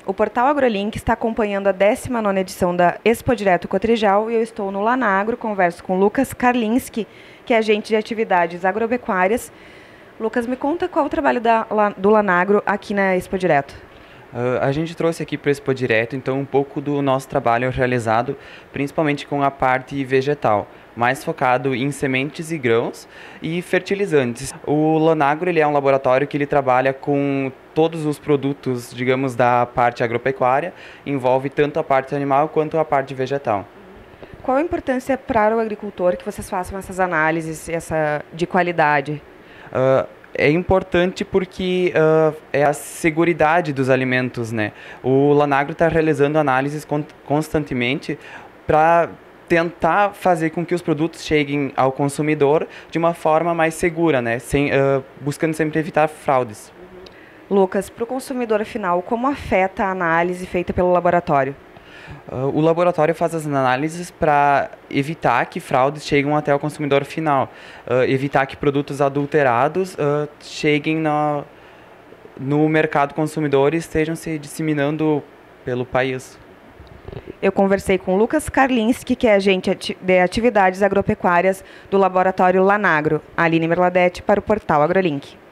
O Portal AgroLink está acompanhando a 19ª edição da Expo Direto Cotrijal e eu estou no Lanagro, converso com Lucas Karlinski, que é agente de atividades agropecuárias. Lucas, me conta qual o trabalho do Lanagro aqui na Expo Direto. A gente trouxe aqui para o Expo Direto, então, um pouco do nosso trabalho realizado, principalmente com a parte vegetal, mais focado em sementes e grãos e fertilizantes. O Lanagro ele é um laboratório que ele trabalha com todos os produtos, digamos, da parte agropecuária, envolve tanto a parte animal quanto a parte vegetal. Qual a importância para o agricultor que vocês façam essas análises de qualidade? É importante porque é a seguridade dos alimentos, né? O Lanagro está realizando análises constantemente para tentar fazer com que os produtos cheguem ao consumidor de uma forma mais segura, né? Buscando sempre evitar fraudes. Lucas, para o consumidor final, como afeta a análise feita pelo laboratório? O laboratório faz as análises para evitar que fraudes cheguem até o consumidor final, evitar que produtos adulterados cheguem no mercado consumidor e estejam se disseminando pelo país. Eu conversei com Lucas Karlinski, que é agente de atividades agropecuárias do laboratório Lanagro. Aline Merladete para o Portal AgroLink.